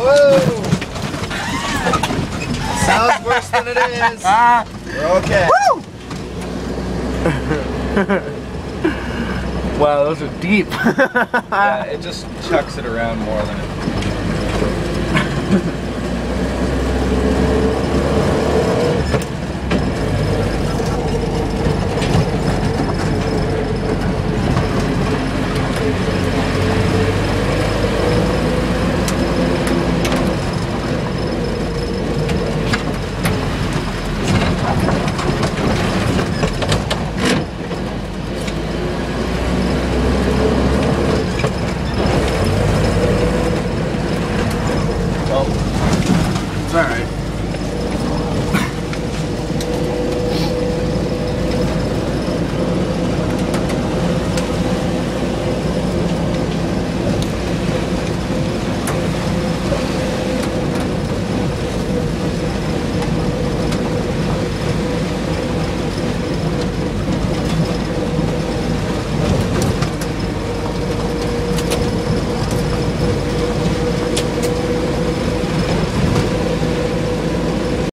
Whoa! Sounds worse than it is. We're okay. Woo! Wow, those are deep. Yeah, it just chucks it around more than it. It's alright.